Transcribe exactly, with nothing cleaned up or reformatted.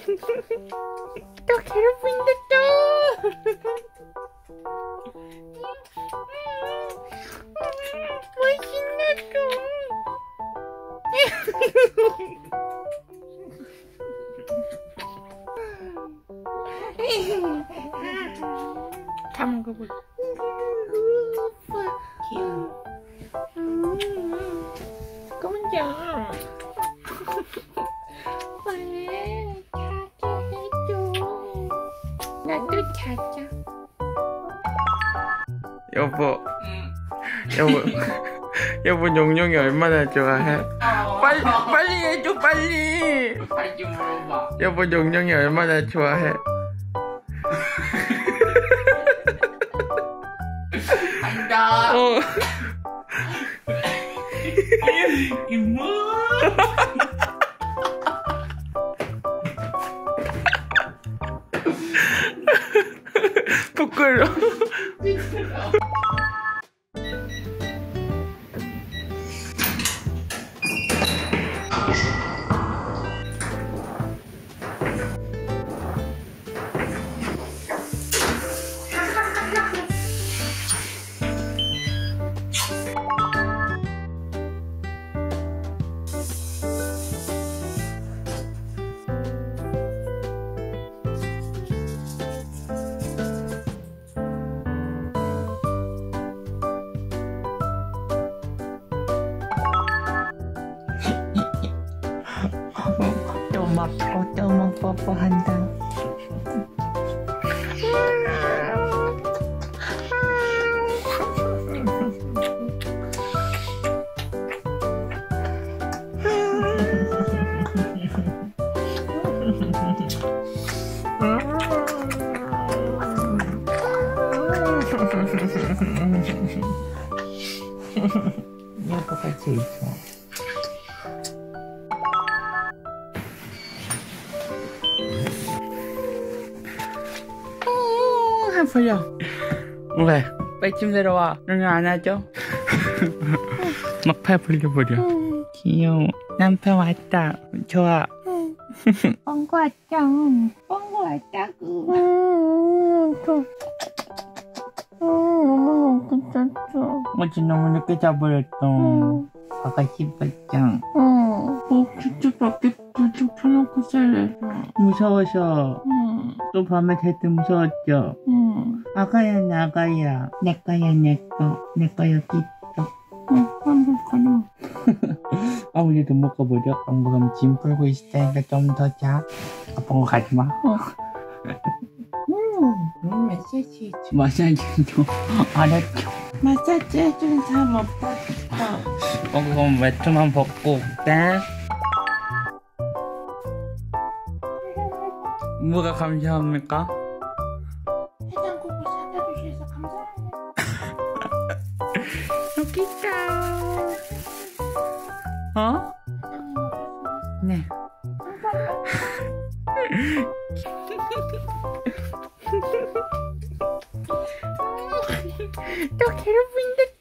또 괴롭힌다 또. 멋있네 또. 다 먹어볼게. 귀여워. 꼼짝. 왜 자자 해줘. 나도 자자. 여보. 여보. 여보 용용이 얼마나 좋아해? 어. 빨리 빨리 해줘 빨리. 빨리 물어봐. 여보 용용이 얼마나 좋아해? 간다. 어. 이모. 부끄러워. 또 먹고 또 먹고 뽀뽀 한다. 여보가 제일 좋아. 해버려. 왜? 빨리 좀 내려와. 너는 안아줘. 막 팔 벌려버려. 귀여워. 남편 왔다. 좋아. 뻥고 왔죠. 뻥고 왔다고. 음, 또. 음, 너무 먹겠었어. 어제 너무 늦게 자버렸어. 응. 아가 싶었죠. 응. 어, 진짜 밖에 불 좀 켜놓고 살래서. 무서워서. 응. 또 밤에 잘 때 무서웠죠. 응. 아가야 나가야. 내 거야 내 거. 내 거 여기 있어. 응, 한번 가자. 아무래도 못 가버려. 엄마가 짐 풀고 있을 테니까 좀 더 자. 아빠가 가지마. 음, 마사지 해줘. 마사지도 알았죠. 마사지 해주는 사람 없다. 어, 그럼 외투만 벗고 올게. 뭐가 감사합니까? 해장국을 사다 주셔서 감사합니다. 여기 있다. 어? 네. 또 괴롭힌다